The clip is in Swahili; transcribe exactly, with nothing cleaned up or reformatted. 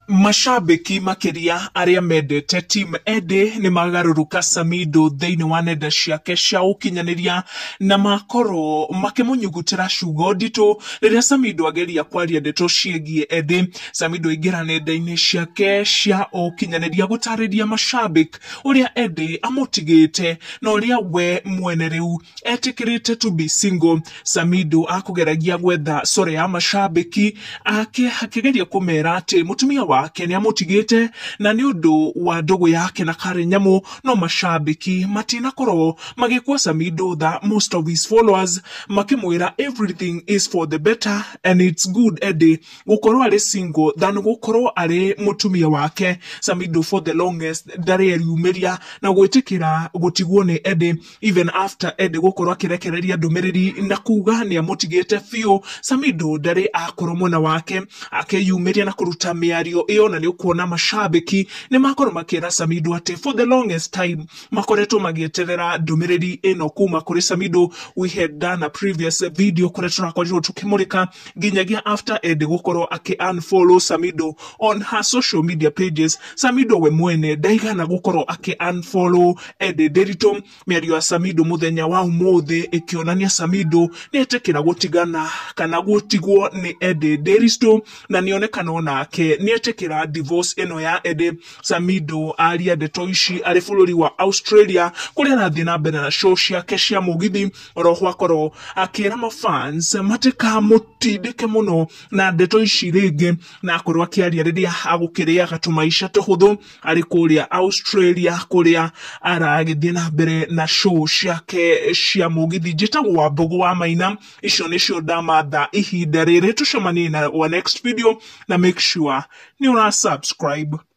Mashabiki makiria aria mendete team Edday ni magaruruka Samidoh theini wa nenda ciake cia ukinyaniria na makoro makimunyugutira ciugo nditu riria Samidoh ageria kwaria ndeto ciegie Edday. Samidoh ingira nenda-ini ciake cia ukinyaniria gutariria Mashabik uria Edday amutigite na uria we mwene riu etikirite to be single. Samidoh akugeragia gwetha sore ya Mashabiki ake hakigeria kumera ati mutumia wa wake ni amutigite na ni undu wa ndogo yake na kare nyamu no Mashabiki matina koro magikuwa Samidoh that most of his followers makimwira everything is for the better and it's good Edday gukorwo ari single than gukorwo ari mutumia wake. Samidoh for the longest ndari ariumiria na gwitikira gutigwo ni Edday even after Edday gukorwo akirekereria ndumiriri na kuga ni amutigite fio. Samidoh ndari akoro na wake akeyumiria na kuruta miario iyo na ni ukuona Mashabiki ni makoro makira Samidoh ati for the longest time makoretwo magieterera ndumiriri ino kuma kuri Samidoh. We had done a previous video kure turakorirwo tukimurika ginyagia after Edday gukorwo aki unfollow Samidoh on her social media pages. Samidoh we mwene ndaigana gukorwo aki unfollow Edday derito miario ya Samidoh muthenya wa umuthi ikionania Samidoh ni etekira gutigana kana gutigwo ni Edday deristo na nionekana onake ni etekira divorce eno ya Edday. Samidoh aria ndeto ici ari fulori wa Australia kuria rathi na mbere na show ciake cia mugithi roho akoro akira ma fans mateka mutindike muno na ndeto ici ringi na akorwo akiaria riria agukiria gatumaisha tuhuthu ari kuria Australia kuria aragithie na mbere na show ciake cia mugithi. Njitagwo wa Mbogo wa Maina, icio nicio ndamatha ihinda riri. Tucemanie na wa next video na make sure ni una subscribe.